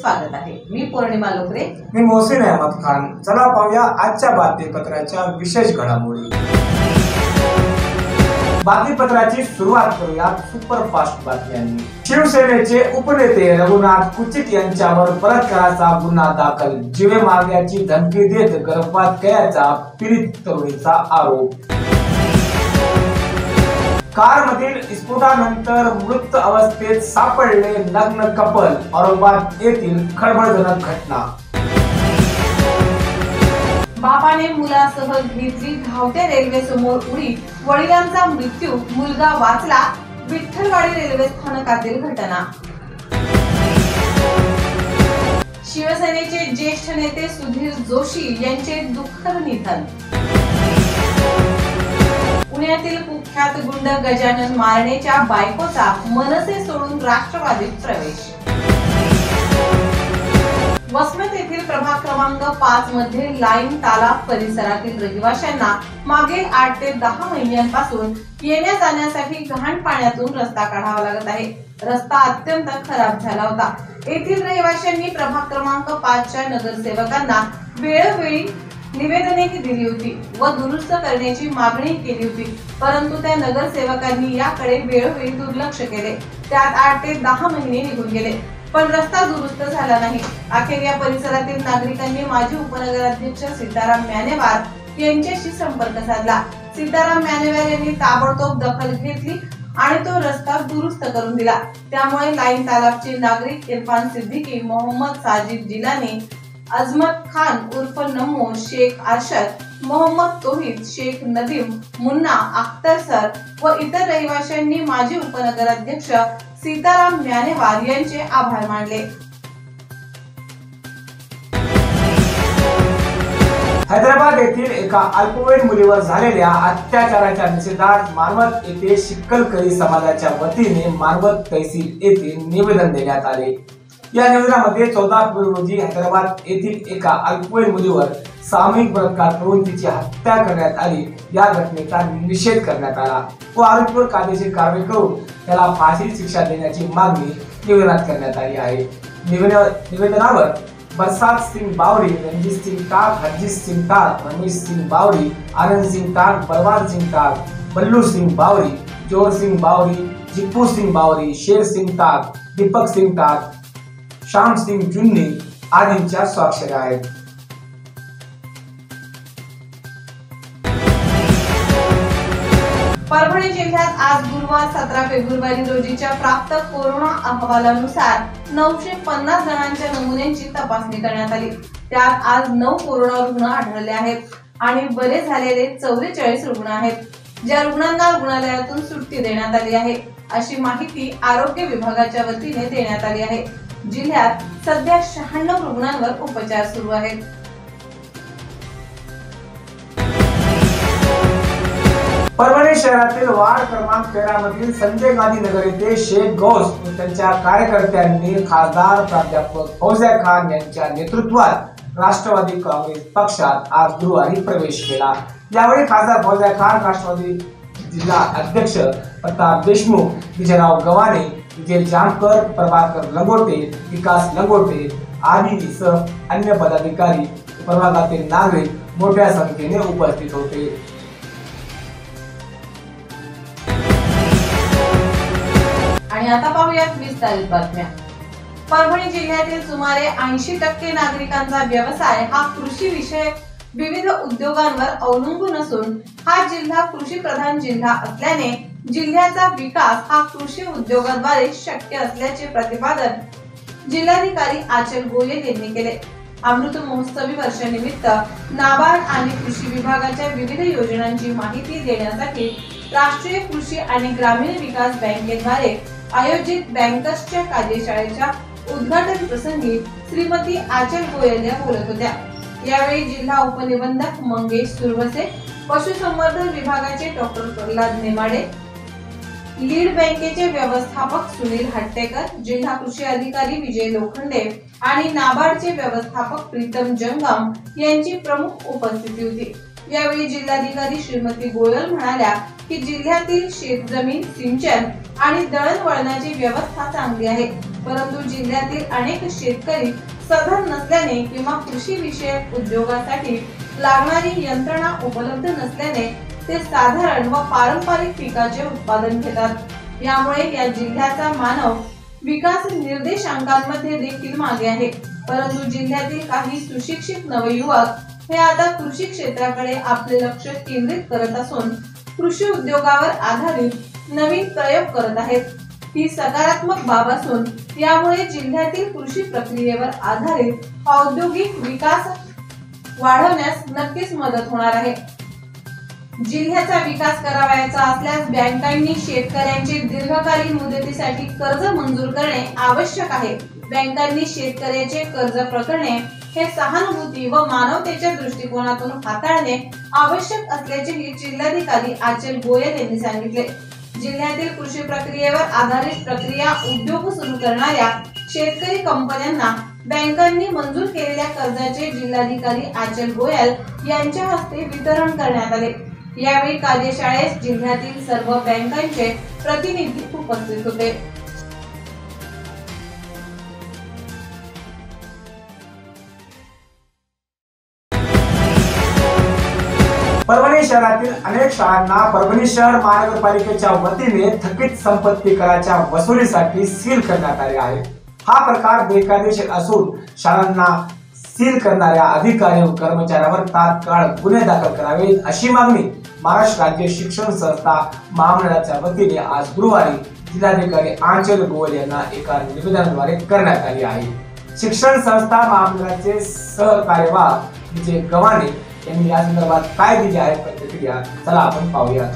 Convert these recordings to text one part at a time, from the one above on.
स्वागत आहे। मी पौर्णिमा लोकरे, मी मोहसिन अहमद खान। चला पाहूया आजच्या बातमीपत्राच्या विशेष घडामोडी। बातमीपत्राची सुरुवात करूया सुपरफास्ट बातम्यांनी। शिवसेनेचे उपनेते रघुनाथ कुचित यांच्यावर बलात्काराचा गुन्हा दाखल, जीवे मारण्याची धमकी देत गर्भपात केल्याचा पीडित तरुणीचा आरोप। कारमधील स्फोटानंतर मृत अवस्थेत सापडले नग्न कपल, औरंगाबाद येथील खळबळजनक घटना। बापाने मुलासह घेतली धावत्या रेल्वे समोर उडी, वडिलांचा मृत्यू, मुलगा वाचला, विठ्ठलवाडी रेल्वे स्थानकातील घटना। शिवसेनेचे ज्येष्ठ नेते सुधीर जोशी यांचे दुःखद निधन। पुण्यातील कुख्यात गुंड गजानन मारणेच्या बायकोचा मनसे सोडून राष्ट्रवादीत प्रवेश। वसमत येथील प्रभाग क्रमांक 5 मध्ये लाईन तालाब परिसरातील रहिवाशांना मागील 8 ते 10 महिन्यांपासून येण्या जाण्यासाठी घाण पाण्यातून रस्ता काढावा लागत आहे। रस्ता अत्यंत खराब झाला होता। येथील रहिवाशांनी प्रभाग क्रमांक 5 च्या नगरसेवकांना वेळोवेळी निवेदनेही दिली होती व दुरुस्त करण्याची मागणी केली होती, परंतु त्या नगरसेवकांनी याकडे वेळोवेळी दुर्लक्ष केले। त्यात 8 ते 10 महिने निघून गेले, पण रस्ता दुरुस्त झाला नाही। अखेर या परिसरातील नागरिकांनी माजी उपनगराध्यक्ष सीताराम म्यानेवार यांच्याशी संपर्क साधला। सीताराम म्यानेवार यांनी ताबडतोब दखल घेतली आणि तो रस्ता दुरुस्त करून दिला। त्यामुळे लाईन तालाबचे नागरिक इरफान सिद्दीकी, मोहम्मद साजिद जिलानी, अजमत खान उर्फ नमो, शेख अरशद, मोहम्मद तोहिद, शेख नदीम, मुन्ना, अख्तर सर व इतर रहिवाशांनी माजी उपनगराध्यक्ष सीताराम म्यानेवार यांचे आभार मानले। हैदराबाद येथील एका अल्पवयीन मुलीवर झालेल्या अत्याचाराच्या निषेधार्थ मानवत येथे शिक्कलकरी समाजाच्या वतीने मानवत तहसील येथे निवेदन देण्यात आले। या निवेदनामध्ये 14 फेब्रुवारी रोजी हैदराबाद येथील एका अल्पवयीन मुलीवर सामूहिक बलात्कार करून तिची हत्या करण्यात आली या घटनेचा निषेध करण्यात आला व आरोपीवर कायदेशीर कारवाई करून त्याला फाशीची शिक्षा देण्याची मागणी निवेदनात करण्यात आली आहे। निवेदनावर बरसात सिंह बावरी, रंजीत सिंह टाक, हरजीत सिंह टाक, रमेश सिंह बावरी, आनंद सिंह टाक, बलवान सिंह टाक, बल्लू सिंह बावरी, जोर सिंह बावरी, जिप्पू सिंह बावरी, शेर सिंह टाक, दीपक सिंह टाक, श्याम सिंह जुन्नी आदींच्या स्वाक्षऱ्या आहेत। परभणी जिल्ह्यात आज गुरुवार 17 फेब्रुवारी रोजीच्या प्राप्त कोरोना अहवालानुसार 950 जणांच्या नमुन्यांची तपासणी करण्यात आली। त्यात आज 9 कोरोना रुग्ण आढळले आहेत आणि बरे झालेले 44 रुग्ण आहेत, ज्या रुग्णांना रुग्णालयातून सुट्टी देण्यात आली आहे, अशी माहिती आरोग्य विभागाच्या वतीने देण्यात आली आहे। जिल्ह्यात सध्या 96 रुग्णांवर उपचार सुरू आहेत। परभणी शहरातील वार्ड क्रमांक 13 मधील संजय गांधी नगर येथे शेख गौस व त्यांच्या कार्यकर्त्यांनी खासदार प्राध्यापक फौजिया खान यांच्या नेतृत्वात राष्ट्रवादी काँग्रेस पक्षात आज गुरुवारी प्रवेश केला। यावेळी खासदार फौजिया खान, राष्ट्रवादी जिल्हा अध्यक्ष प्रताप देशमुख, विजयराव गव्हाणे, विजय जामकर, प्रभाकर लंगोटे, विकास लंगोटे आदींसह अन्य पदाधिकारी, प्रभागातील नागरिक मोठ्या संख्येने उपस्थित होते। आणि आता पाहूयात विस्तारित बातम्या। परभणी जिल्ह्यातील सुमारे 80% नागरिकांचा व्यवसाय हा कृषी विषयक विविध उद्योगांवर अवलंबून असून हा जिल्हा कृषी प्रधान जिल्हा असल्याने जिल्ह्याचा विकास हा कृषी उद्योगाद्वारे शक्य असल्याचे प्रतिपादन जिल्हाधिकारी आचल गोयल यांनी केले। अमृत महोत्सवी वर्षानिमित्त नाबार्ड आणि कृषी विभागाच्या विविध योजनांची माहिती देण्यासाठी राष्ट्रीय कृषी आणि ग्रामीण विकास बँकेद्वारे आयोजित बँकर्सच्या कार्यशाळेच्या उद्घाटन प्रसंगी श्रीमती आचल गोयल या बोलत होत्या। यावेळी जिल्हा उपनिबंधक मंगेश सुरवसे, पशुसंवर्धन विभागाचे डॉक्टर प्रल्हाद नेमाडे, लीड बँकेचे व्यवस्थापक सुनील हट्टेकर, जिल्हा कृषी अधिकारी विजय लोखंडे आणि नाबार्डचे व्यवस्थापक प्रीतम जंगम यांची प्रमुख उपस्थिती होती। यावेळी जिल्हाधिकारी श्रीमती गोयल म्हणाल्या की जिल्ह्यातील शेतजमीन, सिंचन आणि दळणवळणाची व्यवस्था चांगली आहे, परंतु जिल्ह्यातील अनेक शेतकरी सधन नसल्याने किंवा कृषी विषयक उद्योगासाठी लागणारी यंत्रणा उपलब्ध नसल्याने ते साधारण व पारंपरिक पिकाचे उत्पादन घेतात। यामुळे या जिल्ह्याचा मानव विकास निर्देशांकांमध्ये देखील मागे आहे, परंतु जिल्ह्यातील काही सुशिक्षित नवयुवक हे आता कृषी क्षेत्राकडे आपले लक्ष केंद्रित करत असून कृषी उद्योगावर आधारित नवीन प्रयोग करत आहेत। ही सकारात्मक बाब असून यामुळे जिल्ह्यातील कृषी प्रक्रियेवर आधारित औद्योगिक विकास वाढवण्यास नक्कीच मदत होणार आहे। जिल्ह्याचा विकास करावयाचा असल्यास बँकांनी शेतकऱ्यांचे दीर्घकालीन मुदतीसाठी कर्ज मंजूर करणे आवश्यक आहे। बँकांनी शेतकऱ्याचे कर्ज प्रकरणे हे सहानुभूती व मानवतेच्या दृष्टिकोनातून हाताळणे आवश्यक असल्याचेही जिल्हाधिकारी आचल गोयल यांनी सांगितले। जिल्ह्यातील कृषी प्रक्रियेवर आधारित प्रक्रिया उद्योग सुरू करणाऱ्या शेतकरी कंपन्यांना बँकांनी मंजूर केलेल्या कर्जाचे जिल्हाधिकारी आचल गोयल यांच्या हस्ते वितरण करण्यात आले। यावेळी कार्यशाळेस जिल्ह्यातील सर्व बँकांचे प्रतिनिधी उपस्थित होते। परभणी शहरातील अनेक शाळांना परभणी शहर महानगरपालिकेच्या वतीने थकीत संपत्ती कराच्या वसुलीसाठी सील करण्यात आले आहे। हा प्रकार बेकायदेशीर असून शाळांना सील करणाऱ्या अधिकारी व कर्मचाऱ्यांवर तात्काळ गुन्हे दाखल करावेत अशी मागणी महाराष्ट्र राज्य शिक्षण संस्था महामंडळाच्या वतीने आज गुरुवारी जिल्हाधिकारी आचल गोयल यांना एका निवेदनाद्वारे करण्यात आली आहे। शिक्षण संस्था महामंडळाचे सहकार्यवाह विजय गव्हाणे यांनी या संदर्भात काय दिली आहे प्रतिक्रिया, चला आपण पाहूया।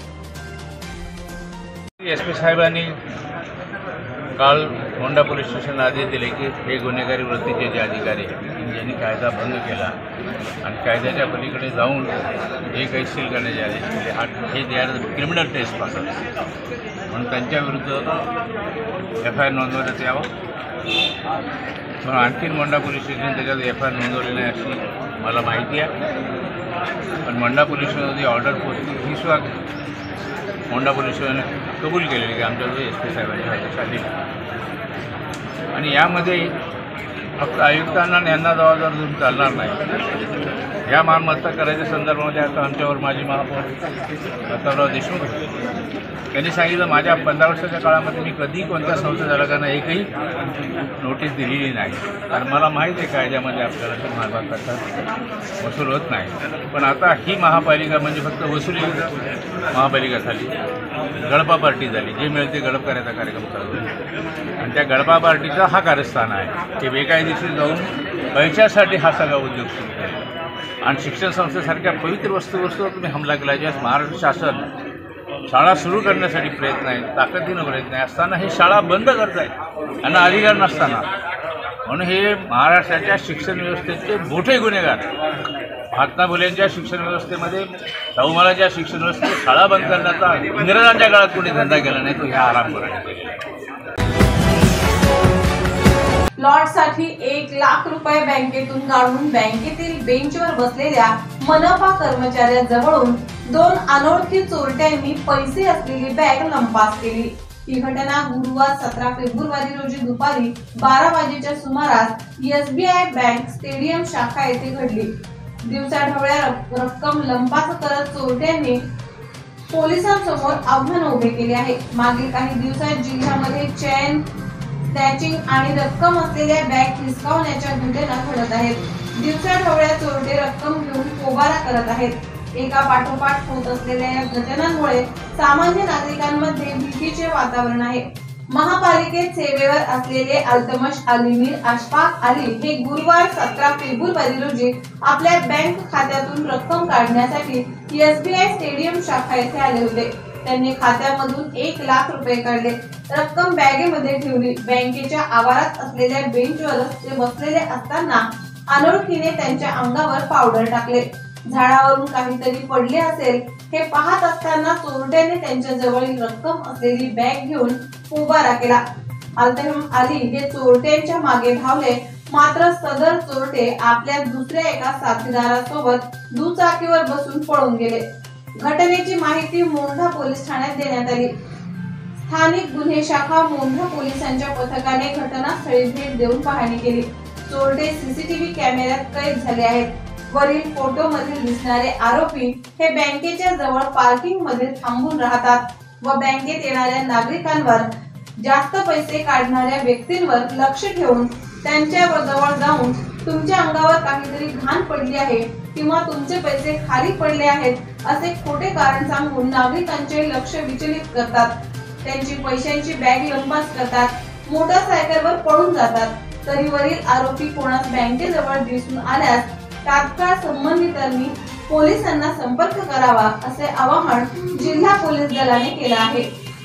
एसपी साहेबांनी काल मोंढा पोलीस स्टेशनला आदेश दिले की हे गुन्हेगारी वृत्तीचे जे अधिकारी आहेत ज्यांनी कायदा भंग केला आणि कायद्याच्या पलीकडे जाऊन हे काही सील करण्याचे आदेश दिले, हे दे आर क्रिमिनल टेस्ट पासून म्हणून त्यांच्याविरुद्ध FIR नोंदवण्यात यावं। म्हणून आणखीन मोंढा पोलीस स्टेशन त्याच्यात FIR नोंदवली नाही अशी मला माहिती आहे, पण मोंढा पोलीस स्टेशनची ऑर्डर पोचली ही सुद्धा मोंढा पोलीस स्टेशनने कबूल केलेली की आमच्याकडे SP साहेबांच्या आदेश आले आणि यामध्ये फक्त आयुक्तांना आणि यांना जबाबदार देऊन चालणार नाही। या मालमत्ता करायच्या संदर्भामध्ये आता आमच्यावर माजी महापौर प्रतापराव देशमुख त्यांनी सांगितलं माझ्या 15 वर्षाच्या काळामध्ये मी कधी कोणत्या संस्थेधारकांना एकही नोटीस दिलेली नाही, कारण मला माहिती आहे कायद्यामध्ये आपल्याला मालमत्ता वसूल होत नाही। पण आता ही महापालिका म्हणजे फक्त वसुली महापालिका झाली, गडपा पार्टी झाली, जे मिळेल ते गडप करायचा कार्यक्रम चालू आहे आणि त्या गडपा पार्टीचा हा कारस्थान आहे ते बेकायदेशीर जाऊन पैशासाठी हा सगळा उद्योग सुरू केला आणि शिक्षण संस्थेसारख्या पवित्र वस्तूवर तुम्ही हमला केला। ज्यावेळेस महाराष्ट्र शासन शाळा सुरू करण्यासाठी प्रयत्न आहे, ताकदीनं प्रयत्न आहे असताना ही शाळा बंद करतायत यांना अधिकार नसताना, म्हणून हे महाराष्ट्राच्या शिक्षण व्यवस्थेचे मोठे गुन्हेगार। महात्मा फुलेंच्या शिक्षण व्यवस्थेमध्ये शाहूमहाराजांच्या शिक्षण व्यवस्थेत शाळा बंद करण्याचा इंग्रजांच्या काळात कोणी धंदा केला नाही, तो ह्या आरामखोरांनी केलेला आहे। प्लॉटसाठी 1 लाख रुपये बँकेतून काढून बँकेतील बेंचवर बसलेल्या मनपा कर्मचाऱ्याजवळून 2 अनोळखी चोरट्यांनी पैसे असलेली बॅग लंपास केली। ही घटना गुरुवार 17 फेब्रुवारी रोजी दुपारी 12 वाजेच्या सुमारास SBI बँक स्टेडियम शाखा येथे घडली। दिवसाढवळ्या रक्कम लंपास करत चोरट्यांनी पोलिसांसमोर आव्हान उभे केले आहे। मागील काही दिवसात जिल्ह्यामध्ये चेन स्नॅचिंग आणि रक्कम असलेल्या बॅग हिसकावण्याच्या घटना घडत आहेत। दिवसाढवळ्या चोरटे रक्कम घेऊन पोबारा करत आहेत। एका पाठोपाठ होत असलेल्या या घटनांमुळे सामान्य नागरिकांमध्ये भीतीचे वातावरण आहे। महापालिकेत सेवेवर असलेले अल्तमश अली मीर अशफाक अली हे गुरुवार 17 फेब्रुवारी रोजी आपल्या बँक खात्यातून रक्कम काढण्यासाठी SBI स्टेडियम शाखा येथे आले होते। त्यांनी खात्यामधून 1 लाख रुपये काढले, रक्कम बॅगेमध्ये ठेवली। बँकेच्या आवारात असलेल्या बेंचवर ते बसलेले असताना अनोळखीने त्यांच्या अंगावर पावडर टाकले। झाडावरून काहीतरी पडले असेल हे पाहत असताना चोरट्याने त्यांच्या जवळील रक्कम असलेली बॅग घेऊन पोबारा केला। अल्तमश अली हे चोरट्यांच्या मागे धावले मात्र सदर चोरटे आपल्या दुसऱ्या एका साथीदारासोबत दुचाकीवर बसून पळून गेले। घटनेची माहिती मोंढा पोलीस ठाण्यात देण्यात आली। स्थानिक गुन्हे शाखा मोंढा पोलिसांच्या पथकाने घटनास्थळी भेट देऊन पाहणी केली। चोरटे सीसीटीव्ही कॅमेऱ्यात कैद झाले आहेत। वरील फोटो मधील दिसणारे आरोपी हे बँकेच्या जवळ पार्किंग मध्ये थांबून राहतात व बँकेत येणाऱ्या नागरिकांवर जास्त पैसे काढणाऱ्या व्यक्तींवर लक्ष ठेवून त्यांच्या जवळ जाऊन तुमच्या अंगावर काहीतरी घाण पडली आहे किंवा तुमचे पैसे खाली पडले आहेत असे खोटे कारण सांगून नागरिकांचे लक्ष विचलित करतात। त्यांची पैशांची बॅग लंपास करतात। मोटरसायकलवर पळून जातात। तरी वरील आरोपी कोणास बँकेजवळ दिसून आल्यास तात्काळ संबंधितांनी पोलिसांना संपर्क करावा असे आवाहन जिल्हा पोलीस दलाने केले आहे।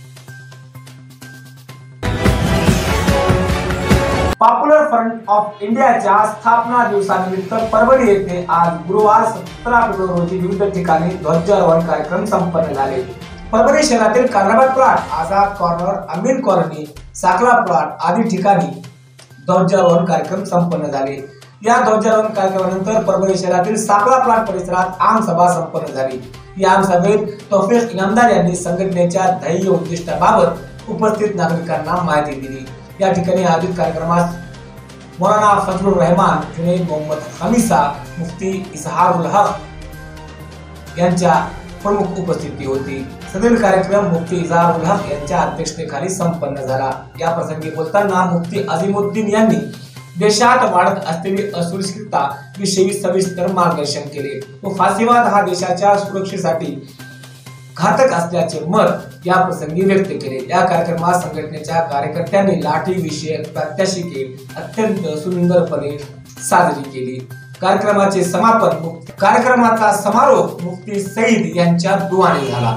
पॉप्युलर फ्रंट ऑफ इंडियाच्या स्थापना दिवसानिमित्त परभणी येथे आज गुरुवार 17 फेब्रुवारी रोजी विविध ठिकाणी ध्वजारोहण कार्यक्रम संपन्न झाले। परभणी शहरातील Kadarabad plot, Azad corner, Amin colony, Sakhla plot आदी ठिकाणी ध्वजारोहण कार्यक्रम संपन्न झाले। या ध्वजारोहण कार्यक्रमानंतर परभणी शहरातील साखला प्लॉट परिसरात आमसभा संपन्न झाली। या आमसभेत तौफिक इनामदार यांनी संघटनेच्या ध्येय उद्दिष्टाबाबत उपस्थित नागरिकांना माहिती दिली। या ठिकाणी आयोजित कार्यक्रमात मौलाना फजलुर रहमान, जुनैद मोहम्मद हमीसा, मुफ्ती इजहारुल हक यांच्या प्रमुख उपस्थिती होती। सदर कार्यक्रम मुफ्ती इजहारुल हक यांच्या अध्यक्षतेखाली संपन्न झाला। या प्रसंगी बोलताना मुफ्ती अझीमुद्दीन यांनी देशात वाढत असलेली असुरक्षितता विषयी सविस्तर मार्गदर्शन केले व फाशीवाद हा देशाच्या सुरक्षेसाठी घातक असल्याचे मत या प्रसंगी व्यक्त केले। या कार्यक्रमात संघटनेच्या कार्यकर्त्यांनी लाठी विषयक प्रात्यक्षिके अत्यंत सुंदरपणे साजरी केली। कार्यक्रमाचे समापन कार्यक्रमाचा समारोप मुफ्ती सईद यांच्या दुआने झाला।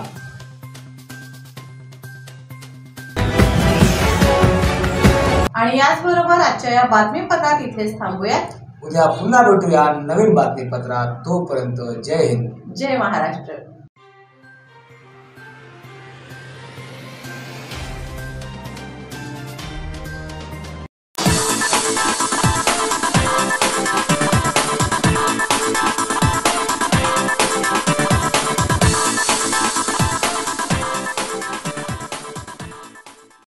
आणि याचबरोबर आजच्या या बातमीपत्रात इथेच थांबूयात। उद्या पुन्हा भेटूया नवीन बातमीपत्रात। तोपर्यंत जय हिंद, जय महाराष्ट्र।